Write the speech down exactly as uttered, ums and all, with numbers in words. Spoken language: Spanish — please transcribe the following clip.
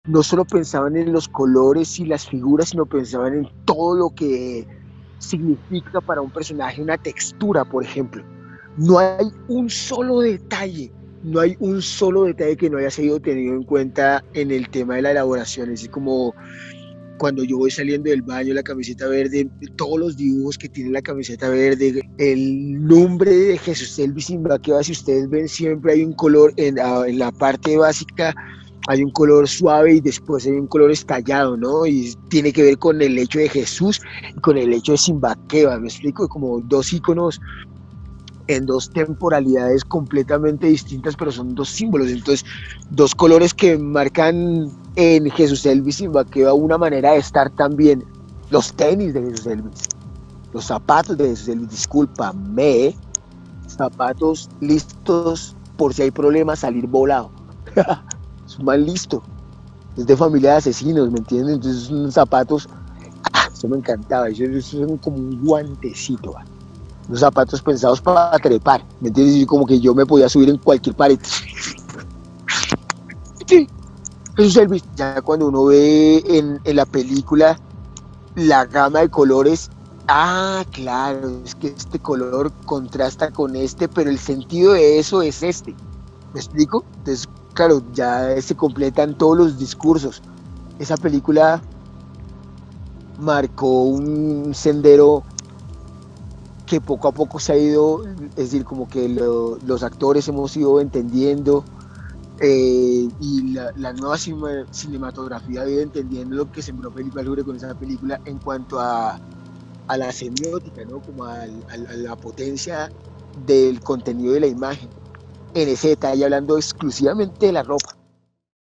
no solo pensaban en los colores y las figuras, sino pensaban en todo lo que significa para un personaje una textura, por ejemplo. No hay un solo detalle, no hay un solo detalle que no haya sido tenido en cuenta en el tema de la elaboración. Es como cuando yo voy saliendo del baño, la camiseta verde, todos los dibujos que tiene la camiseta verde, el nombre de Jesús Elvis Imbaqueva, si ustedes ven, siempre hay un color en, en la parte básica, hay un color suave y después hay un color estallado, ¿no? Y tiene que ver con el hecho de Jesús y con el hecho de Simbaqueva, me explico, como dos iconos en dos temporalidades completamente distintas, pero son dos símbolos, entonces dos colores que marcan en Jesús Elvis Imbaqueva una manera de estar también. Los tenis de Jesús Elvis, los zapatos de Jesús Elvis, discúlpame, zapatos listos por si hay problemas salir volado. Es un mal listo, es de familia de asesinos, ¿me entienden? Entonces son zapatos, ah, eso me encantaba, eso, eso es como un guantecito, ¿va? Los zapatos pensados para trepar, ¿me entiendes? Y como que yo me podía subir en cualquier pared. Sí, Jesús Elvis, ya cuando uno ve en, en la película la gama de colores, ah, claro, es que este color contrasta con este, pero el sentido de eso es este. ¿Me explico? Entonces, claro, ya se completan todos los discursos. Esa película marcó un sendero que poco a poco se ha ido, es decir, como que lo, los actores hemos ido entendiendo eh, y la, la nueva cima, cinematografía ha ido entendiendo lo que sembró Felipe Alure con esa película en cuanto a, a la semiótica, ¿no? Como a, a, a la potencia del contenido de la imagen. En ese detalle, hablando exclusivamente de la ropa.